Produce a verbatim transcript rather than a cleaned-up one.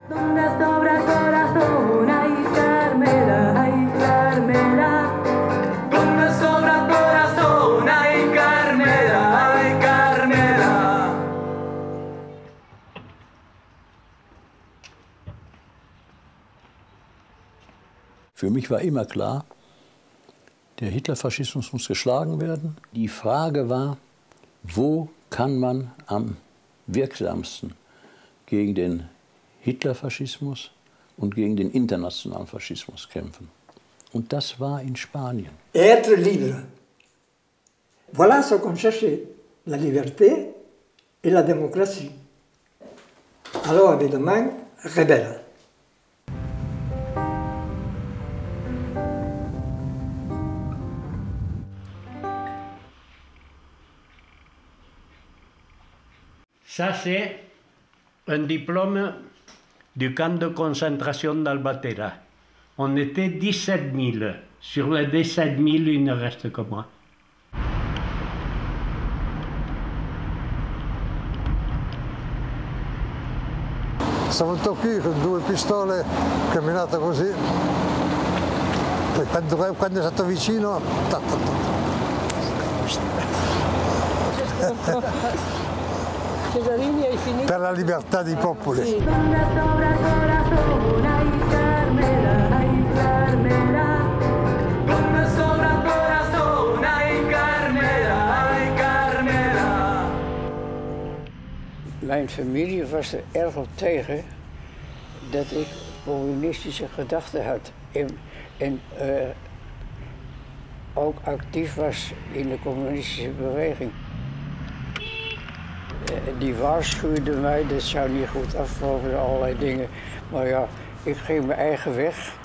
Für mich war immer klar, der Hitlerfaschismus muss geschlagen werden. Die Frage war, wo kann man am wirksamsten gegen den Hitlerfaschismus und gegen den internationalen Faschismus kämpfen. Und das war in Spanien. Être libre. Voilà ce qu'on cherchait, la liberté et la démocratie. Alors évidemment, rebelle. Ça, c'est un diplôme du camp de concentration d'Albatera. On était dix-sept mille. Sur les dix-sept mille, il ne reste que moi. Stavo qui con due pistole, camminato così. Poi quando, quando è stato vicino, ta, ta, ta. Per la libertà dei popoli. Sí. Mijn familie was er erg op tegen dat ik communistische gedachten had en, en uh, ook actief was in de communistische beweging. Die waarschuwde mij, dat zou niet goed aflopen, allerlei dingen. Maar ja, ik ging mijn eigen weg.